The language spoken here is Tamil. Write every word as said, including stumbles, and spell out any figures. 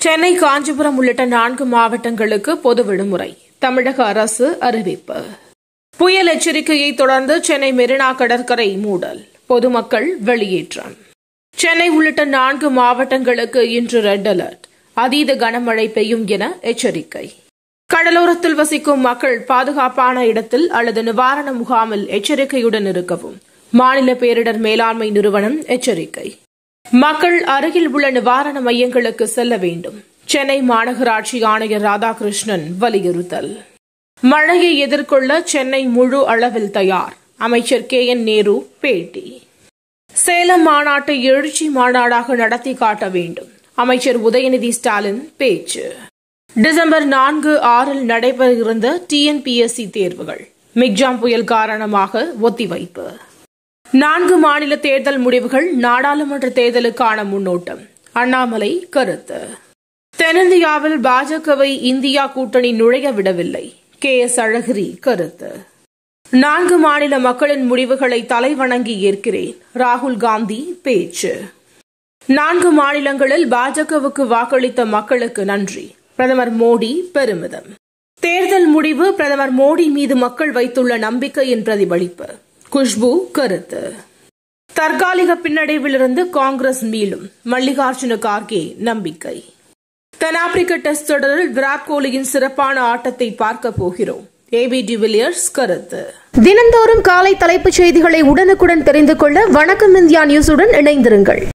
சென்னை, காஞ்சிபுரம் உள்ளிட்ட நான்கு மாவட்டங்களுக்கு பொது விடுமுறை தமிழக அரசு அறிவிப்பு. புயல் எச்சரிக்கையை தொடர்ந்து சென்னை மெரினா கடற்கரை மூடல், பொதுமக்கள் வெளியேற்றம். சென்னை உள்ளிட்ட நான்கு மாவட்டங்களுக்கு இன்று ரெட் அலர்ட், அதீத கனமழை பெய்யும் என எச்சரிக்கை. கடலோரத்தில் வசிக்கும் மக்கள் பாதுகாப்பான இடத்தில் அல்லது நிவாரண முகாமில் எச்சரிக்கையுடன் இருக்கவும் மாநில பேரிடர் மேலாண்மை நிறுவனம் எச்சரிக்கை. மக்கள் அருகில் உள்ள நிவாரண மையங்களுக்கு செல்ல வேண்டும். சென்னை மாநகராட்சி ஆணையர் ராதாகிருஷ்ணன் வலியுறுத்தல். மழையை எதிர்கொள்ள சென்னை முழு அளவில் தயார், அமைச்சர் கே என் நேரு பேட்டி. சேலம் மாநாட்டை எழுச்சி மாநாடாக நடத்தி காட்ட வேண்டும், அமைச்சர் உதயநிதி ஸ்டாலின் பேச்சு. டிசம்பர் நான்கு ஆறில் நடைபெற இருந்த T N P S C தேர்வுகள் மிக்ஜாம் புயல் காரணமாக ஒத்திவைப்பு. நான்கு மாநில தேர்தல் முடிவுகள் நாடாளுமன்ற தேர்தலுக்கான முன்னோட்டம், அண்ணாமலை கருத்து. தென்னிந்தியாவில் பாஜகவை இந்தியா கூட்டணி நுழைய விடவில்லை, கே எஸ் அழகிரி கருத்து. நான்கு மாநில மக்களின் முடிவுகளை தலைவணங்கி ஏற்கிறேன், ராகுல் காந்தி பேச்சு. நான்கு மாநிலங்களில் பாஜகவுக்கு வாக்களித்த மக்களுக்கு நன்றி, பிரதமர் மோடி பெருமிதம். தேர்தல் முடிவு பிரதமர் மோடி மீது மக்கள் வைத்துள்ள நம்பிக்கையின் பிரதிபலிப்பு, குஷ்பு கருத்து. தற்காலிக பின்னடைவிலிருந்து காங்கிரஸ் மீளும், மல்லிகார்ஜுன கார்கே நம்பிக்கை. தென்னாப்பிரிக்க டெஸ்ட் தொடரில் விராட் கோலியின் சிறப்பான ஆட்டத்தை பார்க்க போகிறோம், ஏ பி டிவிலியர்ஸ் கருத்து. தினந்தோறும் காலை தலைப்புச் செய்திகளை உடனுக்குடன் தெரிந்து கொள்ள வணக்கம் இந்தியா நியூஸுடன் இணைந்திருங்கள்.